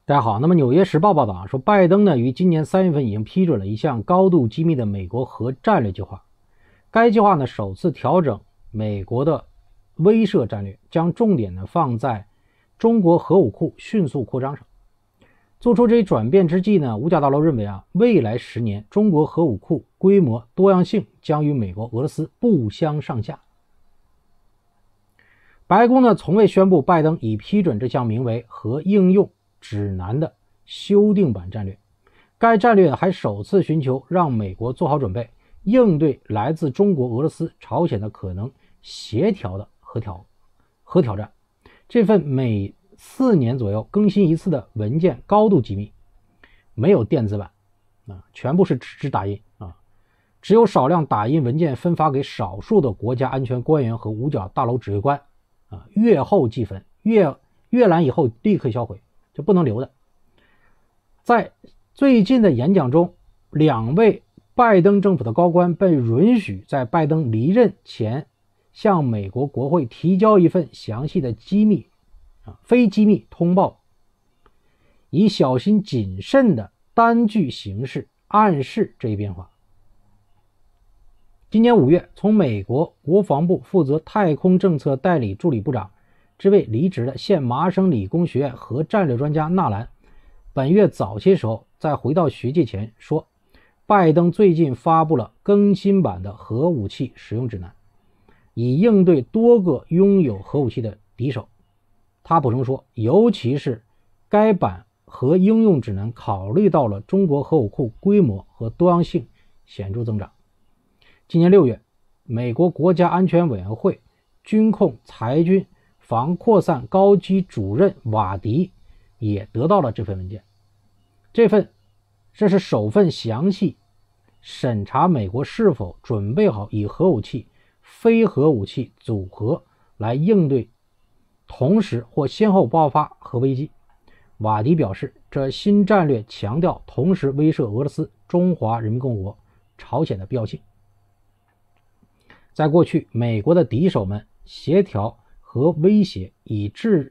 大家好，那么《纽约时报》报道说，拜登呢于今年3月份已经批准了一项高度机密的美国核战略计划。该计划呢首次调整美国的威慑战略，将重点呢放在中国核武库迅速扩张上。做出这一转变之际呢，五角大楼认为未来10年中国核武库规模多样性将与美国、俄罗斯不相上下。白宫呢从未宣布拜登已批准这项名为核应用指南的修订版战略。该战略还首次寻求让美国做好准备，应对来自中国、俄罗斯、朝鲜的可能协调的核挑战。这份每4年左右更新一次的文件高度机密，没有电子版全部是纸打印只有少量打印文件分发给少数的国家安全官员和五角大楼指挥官阅后即焚，阅览以后立刻销毁，就不能留的。在最近的演讲中，2位拜登政府的高官被允许在拜登离任前向美国国会提交一份详细的非机密通报，以小心谨慎的单据形式暗示这一变化。今年5月，从美国国防部负责太空政策代理助理部长之位离职的现麻省理工学院核战略专家纳兰，本月早些时候在回到学界前说，拜登最近发布了更新版的核武器使用指南，以应对多个拥有核武器的敌手。他补充说，尤其是该版核应用指南考虑到了中国核武库规模和多样性显著增长。今年6月，美国国家安全委员会军控裁军防扩散高级主任瓦迪也得到了这份文件。这是首份详细审查美国是否准备好以核武器、非核武器组合来应对同时或先后爆发核危机。瓦迪表示，这新战略强调同时威慑俄罗斯、中华人民共和国、朝鲜的必要性。在过去，美国的敌手们协调和威胁以致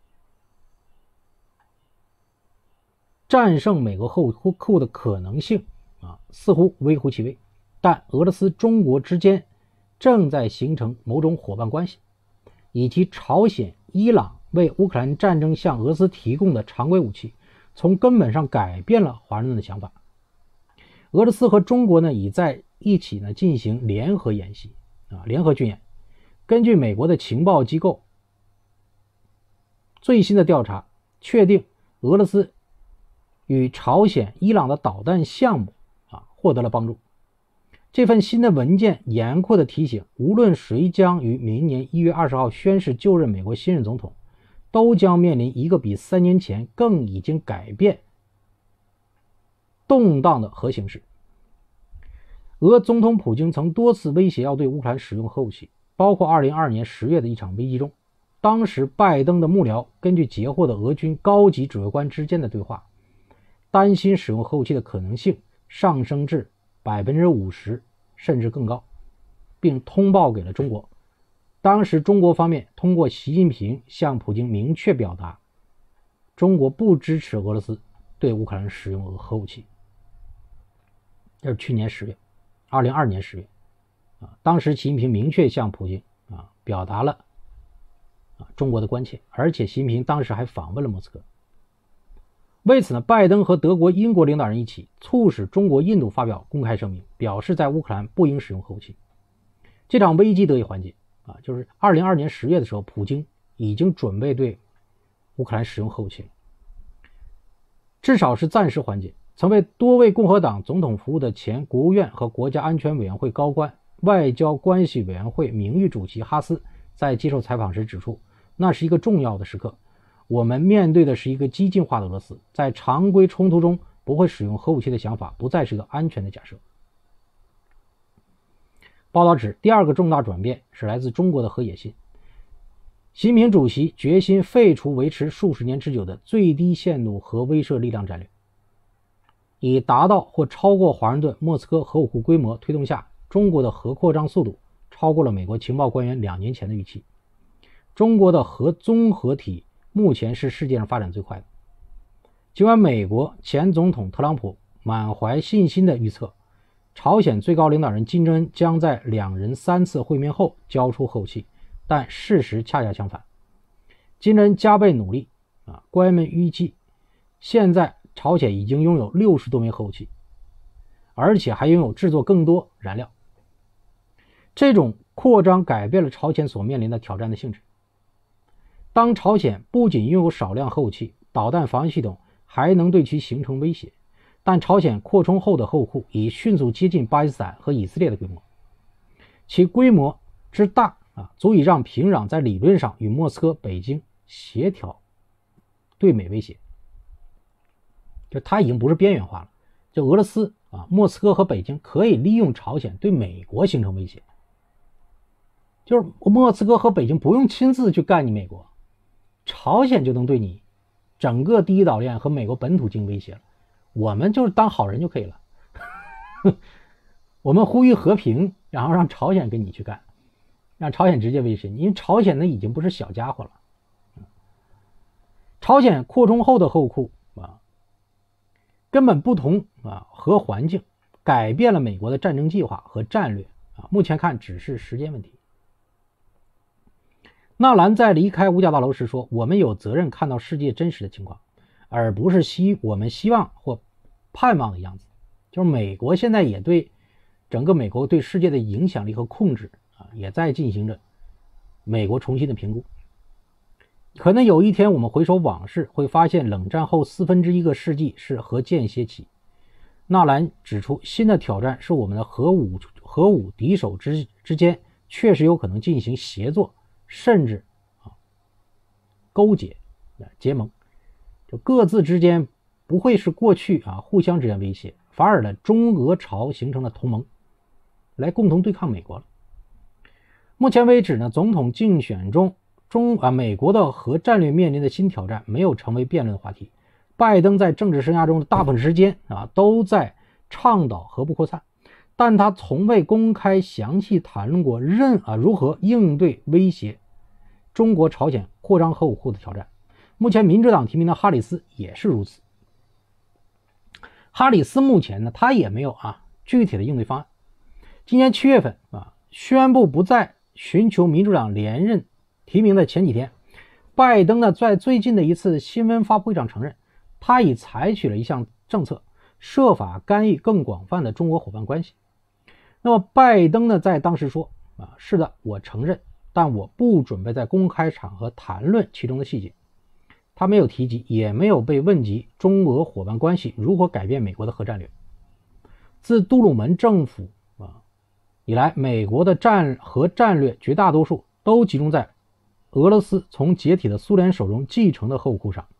战胜美国核武库的可能性似乎微乎其微，但俄罗斯、中国之间正在形成某种伙伴关系，以及朝鲜、伊朗为乌克兰战争向俄罗斯提供的常规武器，从根本上改变了华盛顿的想法。俄罗斯和中国呢已在一起进行联合演习联合军演。根据美国的情报机构最新的调查，确定俄罗斯与朝鲜、伊朗的导弹项目获得了帮助。这份新的文件严酷地提醒，无论谁将于明年1月20号宣誓就任美国新任总统，都将面临一个比3年前更已经改变动荡的核形势。俄总统普京曾多次威胁要对乌克兰使用核武器，包括2022年10月的一场危机中。当时拜登的幕僚根据截获的俄军高级指挥官之间的对话，担心使用核武器的可能性上升至 50% 甚至更高，并通报给了中国。当时中国方面通过习近平向普京明确表达，中国不支持俄罗斯对乌克兰使用核武器。这是去年10月，2022年10月当时习近平明确向普京表达了中国的关切，而且习近平当时还访问了莫斯科。为此呢，拜登和德国、英国领导人一起促使中国、印度发表公开声明，表示在乌克兰不应使用核武器。这场危机得以缓解就是2022年10月的时候，普京已经准备对乌克兰使用核武器了，至少是暂时缓解。曾为多位共和党总统服务的前国务院和国家安全委员会高官、外交关系委员会名誉主席哈斯在接受采访时指出，那是一个重要的时刻，我们面对的是一个激进化的俄罗斯，在常规冲突中不会使用核武器的想法不再是个安全的假设。报道指，第二个重大转变是来自中国的核野心。习近平主席决心废除维持数十年之久的最低限度核威慑力量战略，以达到或超过华盛顿、莫斯科核武库规模推动下，中国的核扩张速度超过了美国情报官员2年前的预期。中国的核综合体目前是世界上发展最快的。 尽管美国前总统特朗普满怀信心地预测朝鲜最高领导人金正恩将在两人3次会面后交出核武器，但事实恰恰相反。金正恩加倍努力，官员们预计现在朝鲜已经拥有60多枚核武器，而且还拥有制作更多燃料。这种扩张改变了朝鲜所面临的挑战的性质。当朝鲜不仅拥有少量核武器，导弹防御系统还能对其形成威胁，但朝鲜扩充后的核武库已迅速接近巴基斯坦和以色列的规模，其规模之大足以让平壤在理论上与莫斯科、北京协调对美威胁。就它已经不是边缘化了，就俄罗斯莫斯科和北京可以利用朝鲜对美国形成威胁，就是莫斯科和北京不用亲自去干你美国，朝鲜就能对你整个第一岛链和美国本土进行威胁了，我们就是当好人就可以了我们呼吁和平，然后让朝鲜跟你去干，让朝鲜直接威胁你，因为朝鲜呢已经不是小家伙了。朝鲜扩充后的核武库根本不同核环境，改变了美国的战争计划和战略目前看只是时间问题。纳兰在离开五角大楼时说，我们有责任看到世界真实的情况，而不是我们希望或盼望的样子。就是美国现在也对整个美国对世界的影响力和控制也在进行着美国重新的评估。可能有一天我们回首往事，会发现冷战后1/4个世纪是核间歇期。纳兰指出，新的挑战是我们的核武敌手之间确实有可能进行协作，甚至勾结结盟，就各自之间不会是过去互相之间威胁，反而呢中俄朝形成了同盟，来共同对抗美国了。目前为止呢，总统竞选中美国的核战略面临的新挑战没有成为辩论的话题。拜登在政治生涯中的大部分时间都在倡导核不扩散，但他从未公开详细谈论过如何应对威胁中国朝鲜扩张核武库的挑战。目前民主党提名的哈里斯也是如此。哈里斯目前呢，他也没有具体的应对方案。今年7月份宣布不再寻求民主党连任提名的前几天，拜登呢在最近的一次新闻发布会上承认，他已采取了一项政策，设法干预更广泛的中国伙伴关系。那么拜登呢在当时说是的，我承认，但我不准备在公开场合谈论其中的细节。他没有提及，也没有被问及中俄伙伴关系如何改变美国的核战略。自杜鲁门政府以来，美国的核战略绝大多数都集中在俄罗斯从解体的苏联手中继承的核武库上。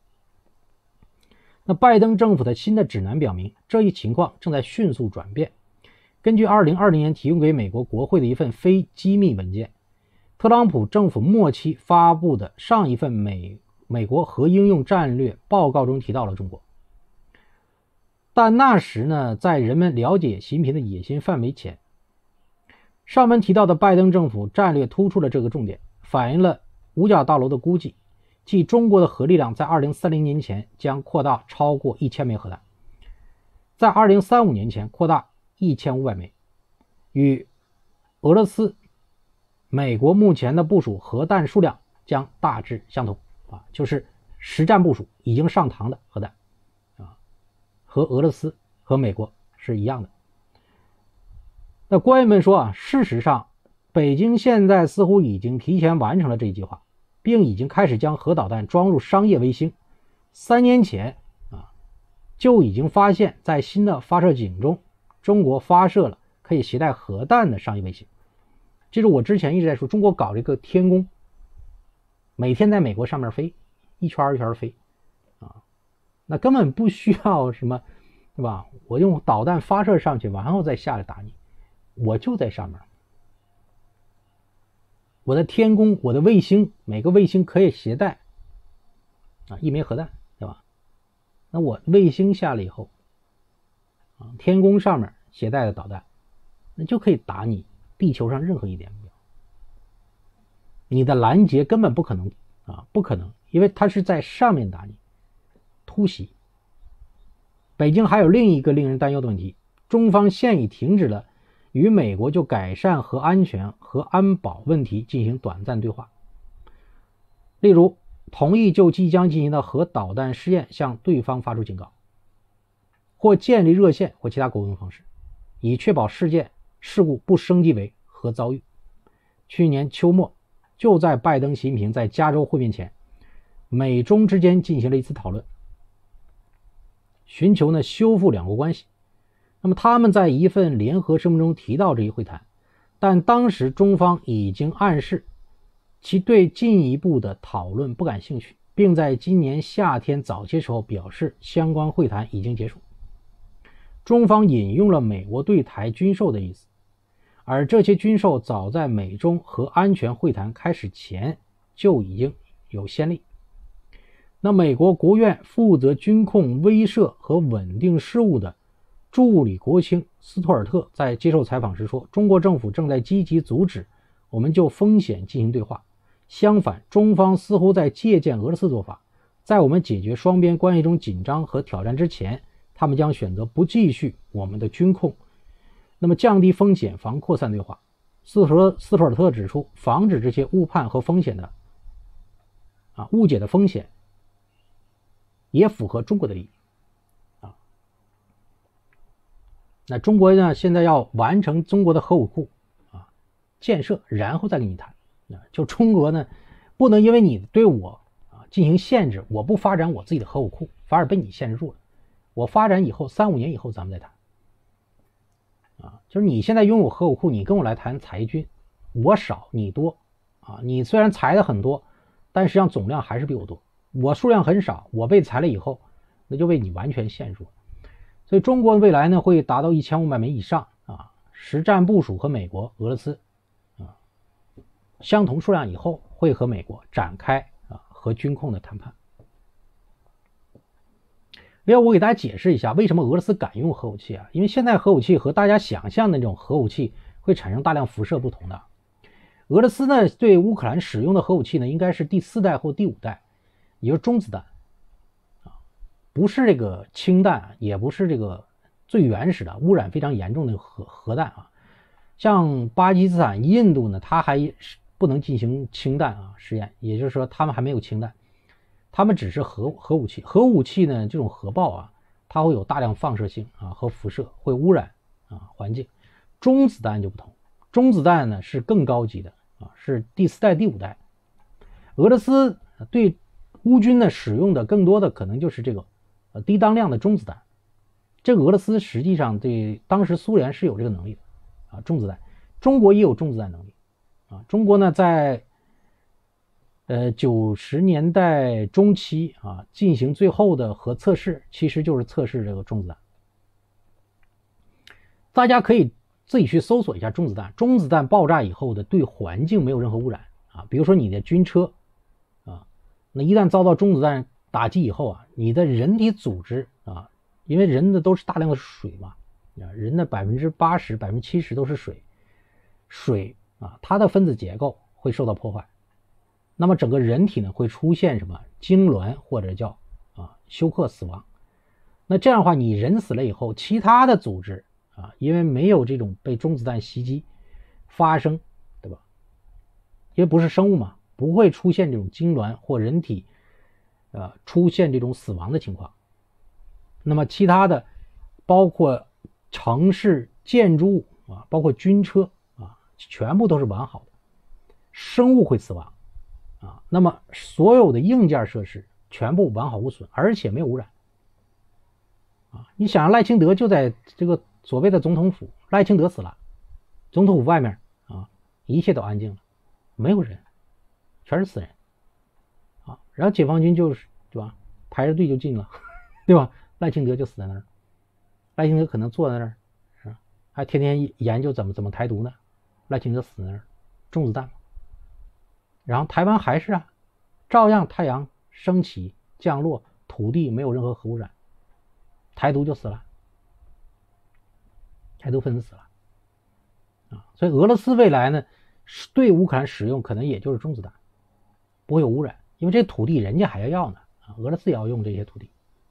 那拜登政府的新的指南表明，这一情况正在迅速转变。根据2020年提供给美国国会的一份非机密文件，特朗普政府末期发布的上一份美国核应用战略报告中提到了中国，但那时呢，在人们了解习近平的野心范围前。上文提到的拜登政府战略突出了这个重点，反映了五角大楼的估计，即中国的核力量在2030年前将扩大超过1000枚核弹，在2035年前扩大1500枚，与俄罗斯、美国目前的部署核弹数量将大致相同就是实战部署已经上膛的核弹和俄罗斯和美国是一样的。那官员们说事实上北京现在似乎已经提前完成了这一计划，并已经开始将核导弹装入商业卫星。3年前就已经发现在新的发射井中，中国发射了可以携带核弹的商业卫星。这是我之前一直在说，中国搞这个天宫，每天在美国上面飞，一圈一圈飞那根本不需要什么，对吧？我用导弹发射上去，然后再下来打你，我就在上面。我的天宫，我的卫星，每个卫星可以携带1枚核弹，对吧？那我卫星下来以后天宫上面携带的导弹，那就可以打你地球上任何一点目标。你的拦截根本不可能不可能，因为它是在上面打你。 突袭。北京还有另一个令人担忧的问题，中方现已停止了与美国就改善核安全和安保问题进行短暂对话，例如同意就即将进行的核导弹试验向对方发出警告，或建立热线或其他沟通方式，以确保事故不升级为核遭遇。去年秋末，就在拜登习近平在加州会面前，美中之间进行了一次讨论，寻求修复两国关系。那么他们在一份联合声明中提到这一会谈，但当时中方已经暗示其对进一步的讨论不感兴趣，并在今年夏天早些时候表示相关会谈已经结束。中方引用了美国对台军售的意思，而这些军售早在美中核安全会谈开始前就已经有先例。那美国国务院负责军控威慑和稳定事务的助理国务卿斯托尔特在接受采访时说，中国政府正在积极阻止我们就风险进行对话，相反，中方似乎在借鉴俄罗斯做法，在我们解决双边关系中紧张和挑战之前，他们将选择不继续我们的军控，那么降低风险，防扩散对话。斯托尔特指出，防止这些误判和风险的误解的风险也符合中国的利益那中国呢，现在要完成中国的核武库建设，然后再跟你谈。就中国呢，不能因为你对我进行限制，我不发展我自己的核武库，反而被你限制住了。我发展以后3-5年以后咱们再谈就是你现在拥有核武库，你跟我来谈裁军，我少你多你虽然裁的很多，但实际上总量还是比我多，我数量很少，我被裁了以后，那就被你完全限住了。所以中国未来呢会达到1500枚以上实战部署和美国、俄罗斯相同数量以后，会和美国展开核军控的谈判。另外我给大家解释一下为什么俄罗斯敢用核武器因为现在核武器和大家想象的那种核武器会产生大量辐射不同的。俄罗斯呢对乌克兰使用的核武器呢应该是第4代或第5代，也就是中子弹不是这个氢弹，也不是这个最原始的污染非常严重的核弹像巴基斯坦、印度呢，它还不能进行氢弹实验，也就是说他们还没有氢弹，他们只是核武器。核武器呢这种核爆它会有大量放射性和辐射，会污染环境。中子弹就不同，中子弹呢是更高级的是第4代、第5代。俄罗斯对乌军呢使用的更多的可能就是这个低当量的中子弹。这个俄罗斯实际上对当时苏联是有这个能力的中子弹，中国也有中子弹能力中国呢在90年代中期进行最后的核测试，其实就是测试这个中子弹。大家可以自己去搜索一下中子弹。中子弹爆炸以后的对环境没有任何污染比如说你的军车那一旦遭到中子弹打击以后你的人体组织因为人的都是大量的水嘛人的80%、70%都是水它的分子结构会受到破坏，那么整个人体呢会出现什么痉挛或者叫休克死亡。那这样的话你人死了以后，其他的组织因为没有这种被中子弹袭击发生，对吧？因为不是生物嘛，不会出现这种痉挛或人体出现这种死亡的情况。那么其他的包括城市建筑物包括军车全部都是完好的，生物会死亡那么所有的硬件设施全部完好无损，而且没有污染你想赖清德就在这个所谓的总统府，赖清德死了，总统府外面一切都安静了，没有人，全是死人然后解放军就是对吧，排着队就进了对吧，赖清德就死在那儿，赖清德可能坐在那儿是吧，还天天研究怎么台独呢，赖清德死在那儿，中子弹。然后台湾还是照样太阳升起降落，土地没有任何核污染，台独就死了，台独分子死了所以俄罗斯未来呢对乌克兰使用可能也就是中子弹，不会有污染，因为这土地人家还要呢俄罗斯也要用这些土地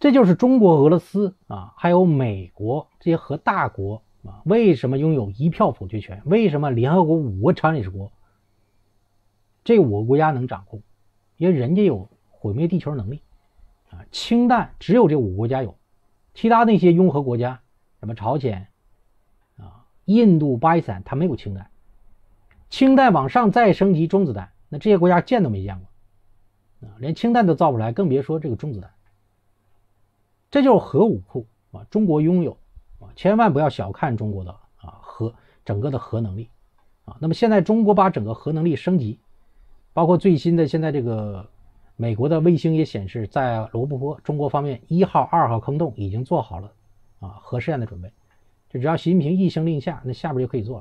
这就是中国、俄罗斯啊，还有美国这些核大国啊，为什么拥有一票否决权？为什么联合国5个常任理事国这5个国家能掌控？因为人家有毁灭地球能力啊，氢弹只有这5个国家有，其他那些拥核国家，什么朝鲜啊、印度、巴基斯坦，它没有氢弹。氢弹往上再升级中子弹，那这些国家见都没见过啊，连氢弹都造不出来，更别说这个中子弹。这就是核武库啊，中国拥有啊，千万不要小看中国的啊整个的核能力啊。那么现在中国把整个核能力升级，包括最新的现在这个美国的卫星也显示，在罗布泊中国方面1号、2号坑洞已经做好了啊核试验的准备，这只要习近平一声令下，那下边就可以做了。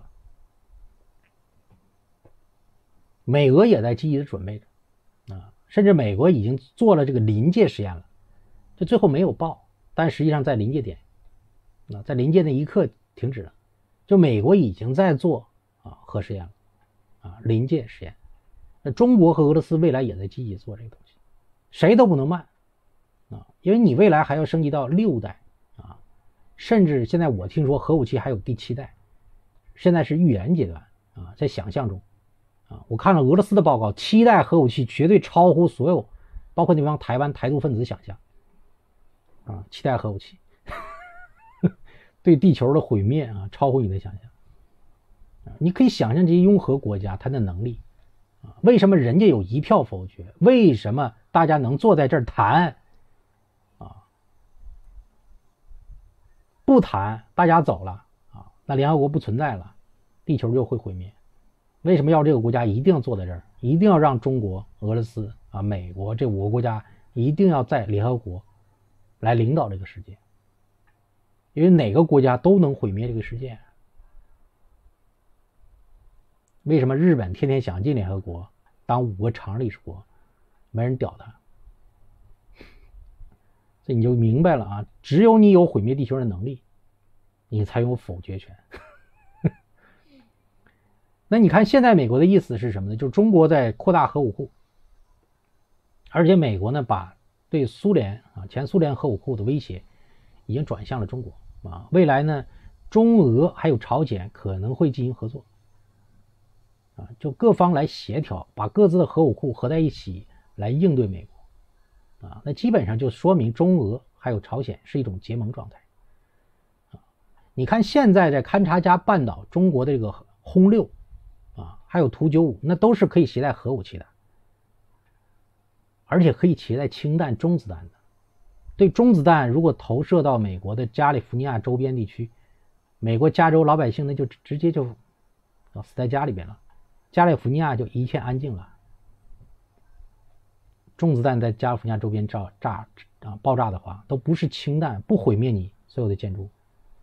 美俄也在积极的准备着啊，甚至美国已经做了这个临界实验了，这最后没有报，但实际上在临界点啊，在临界那一刻停止了，就美国已经在做啊核试验了啊，临界实验。那中国和俄罗斯未来也在积极做这个东西，谁都不能慢啊，因为你未来还要升级到6代啊，甚至现在我听说核武器还有第7代，现在是预言阶段啊，在想象中啊。我看了俄罗斯的报告，7代核武器绝对超乎所有，包括那帮台湾台独分子想象啊，7代核武器对地球的毁灭啊，超乎你的想象啊。你可以想象这些拥核国家它的能力啊，为什么人家有一票否决？为什么大家能坐在这儿谈啊？不谈，大家走了啊，那联合国不存在了，地球就会毁灭。为什么要这个国家一定要坐在这儿？一定要让中国、俄罗斯啊、美国这5个国家一定要在联合国来领导这个世界？因为哪个国家都能毁灭这个世界。为什么日本天天想进联合国当5个常任理事国，没人屌他？所以你就明白了啊，只有你有毁灭地球的能力，你才有否决权。那你看现在美国的意思是什么呢？就是中国在扩大核武库，而且美国呢把对苏联啊前苏联核武库的威胁已经转向了中国啊，未来呢中俄还有朝鲜可能会进行合作啊，就各方来协调，把各自的核武库合在一起来应对美国啊，那基本上就说明中俄还有朝鲜是一种结盟状态啊。你看现在在勘察加半岛，中国的这个轰6啊，还有图95，那都是可以携带核武器的，而且可以携带氢弹、中子弹的。对中子弹如果投射到美国的加利福尼亚周边地区，美国加州老百姓那就直接就死在家里边了，加利福尼亚就一片安静了。中子弹在加利福尼亚周边爆炸的话，都不是氢弹，不毁灭你所有的建筑，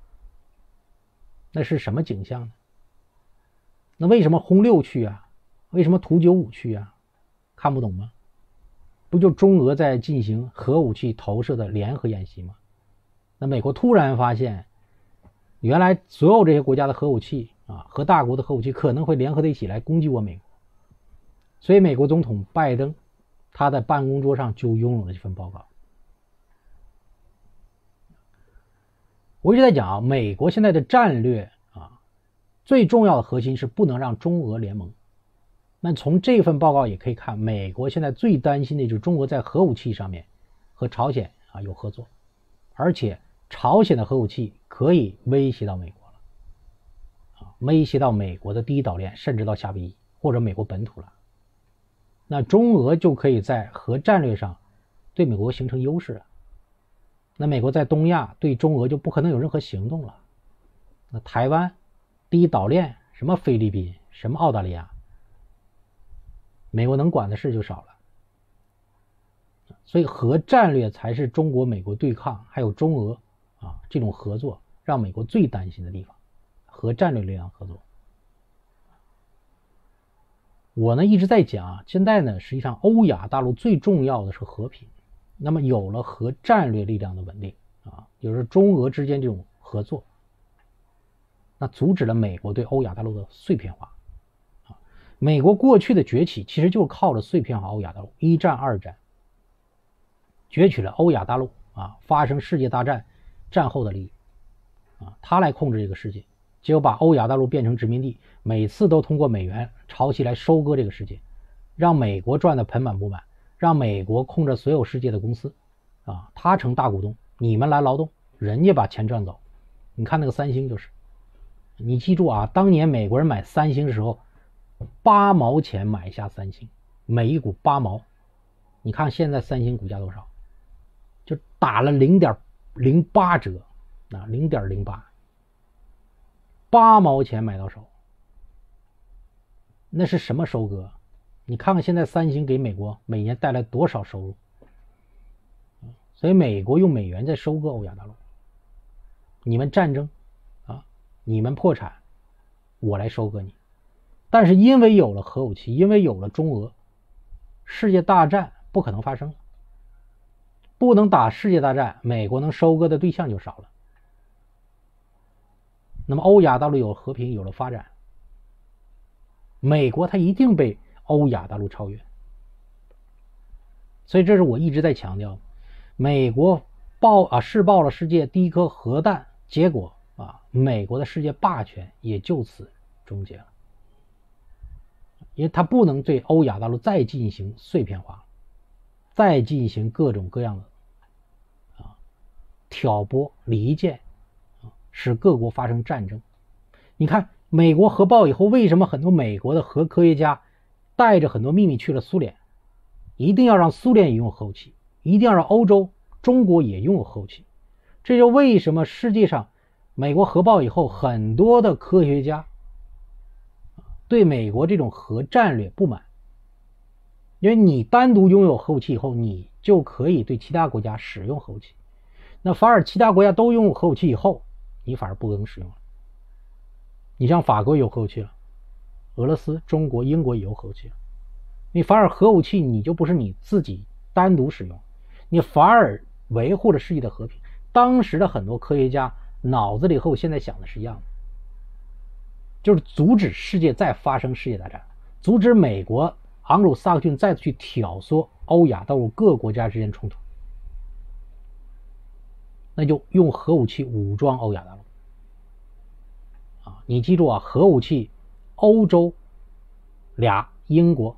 那是什么景象呢？那为什么轰6去啊？为什么图95去啊？看不懂吗？不就中俄在进行核武器投射的联合演习吗？那美国突然发现，原来所有这些国家的核武器啊，核大国的核武器可能会联合在一起来攻击我美国，所以美国总统拜登他在办公桌上就拥有了这份报告。我一直在讲啊，美国现在的战略啊，最重要的核心是不能让中俄联盟。那从这份报告也可以看，美国现在最担心的就是中国在核武器上面和朝鲜啊有合作，而且朝鲜的核武器可以威胁到美国了啊，威胁到美国的第一岛链，甚至到夏威夷或者美国本土了。那中俄就可以在核战略上对美国形成优势了。那美国在东亚对中俄就不可能有任何行动了。那台湾第一岛链，什么菲律宾，什么澳大利亚，美国能管的事就少了。所以核战略才是中国美国对抗还有中俄啊这种合作让美国最担心的地方，核战略力量合作。我呢一直在讲，现在呢实际上欧亚大陆最重要的是和平，那么有了核战略力量的稳定啊，也就是中俄之间这种合作，那阻止了美国对欧亚大陆的碎片化啊。美国过去的崛起其实就是靠着碎片化欧亚大陆，1战2战攫取了欧亚大陆发生世界大战战后的利益他来控制这个世界，结果把欧亚大陆变成殖民地，每次都通过美元潮汐来收割这个世界，让美国赚得盆满钵满，让美国控制所有世界的公司他成大股东，你们来劳动，人家把钱赚走。你看那个三星就是，你记住当年美国人买三星的时候8毛钱买下三星，每一股8毛，你看现在三星股价多少，就打了 0.08 折0.08， 8毛钱买到手，那是什么收割？你看看现在三星给美国每年带来多少收入。所以美国用美元在收割欧亚大陆，你们战争你们破产，我来收割你。但是因为有了核武器，因为有了中俄，世界大战不可能发生了，不能打世界大战，美国能收割的对象就少了。那么欧亚大陆有了和平，有了发展，美国它一定被欧亚大陆超越。所以这是我一直在强调，美国试爆了世界第一颗核弹，结果美国的世界霸权也就此终结了，因为它不能对欧亚大陆再进行碎片化，再进行各种各样的挑拨离间使各国发生战争。你看美国核爆以后，为什么很多美国的核科学家带着很多秘密去了苏联，一定要让苏联也拥有核武器，一定要让欧洲中国也拥有核武器。这就为什么世界上美国核爆以后，很多的科学家对美国这种核战略不满，因为你单独拥有核武器以后，你就可以对其他国家使用核武器，那反而其他国家都拥有核武器以后，你反而不能使用了。你像法国有核武器了，俄罗斯、中国、英国也有核武器了，你反而核武器你就不是你自己单独使用，你反而维护了世界的和平。当时的很多科学家脑子里和我现在想的是一样的，就是阻止世界再发生世界大战，阻止美国盎鲁萨克逊再去挑唆欧亚大陆各国家之间冲突，那就用核武器武装欧亚大陆你记住核武器欧洲俩，英国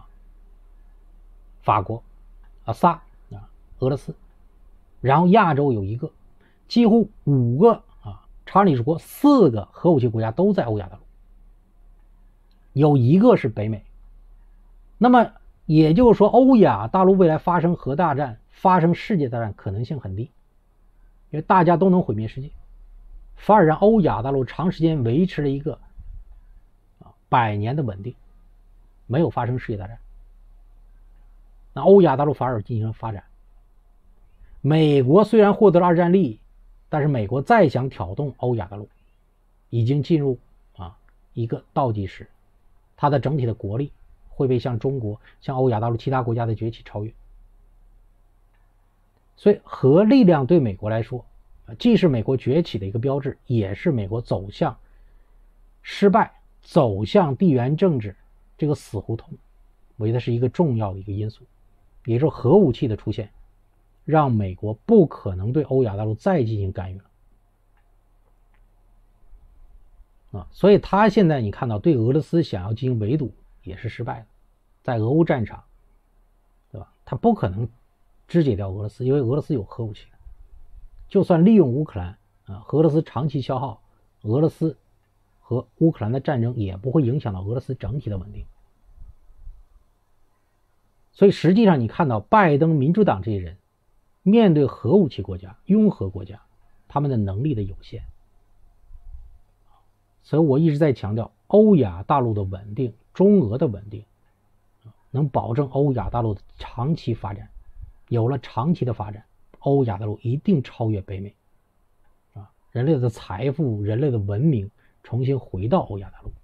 法国仨俄罗斯，然后亚洲有一个，几乎5个常任理事国，4个核武器国家都在欧亚大陆，有一个是北美。那么也就是说，欧亚大陆未来发生核大战、发生世界大战可能性很低，因为大家都能毁灭世界，反而让欧亚大陆长时间维持了一个100年的稳定，没有发生世界大战。那欧亚大陆反而进行了发展。美国虽然获得了二战利益，但是美国再想挑动欧亚大陆，已经进入一个倒计时，它的整体的国力会被像中国、像欧亚大陆其他国家的崛起超越。所以核力量对美国来说，既是美国崛起的一个标志，也是美国走向失败、走向地缘政治这个死胡同，我觉得是一个重要的一个因素。也就是核武器的出现，让美国不可能对欧亚大陆再进行干预了所以他现在你看到对俄罗斯想要进行围堵也是失败的，在俄乌战场，对吧？他不可能肢解掉俄罗斯，因为俄罗斯有核武器，就算利用乌克兰俄罗斯长期消耗，俄罗斯和乌克兰的战争也不会影响到俄罗斯整体的稳定。所以实际上你看到拜登、民主党这些人面对核武器国家、拥核国家，他们的能力的有限。所以我一直在强调欧亚大陆的稳定、中俄的稳定，能保证欧亚大陆的长期发展。有了长期的发展，欧亚大陆一定超越北美人类的财富、人类的文明重新回到欧亚大陆。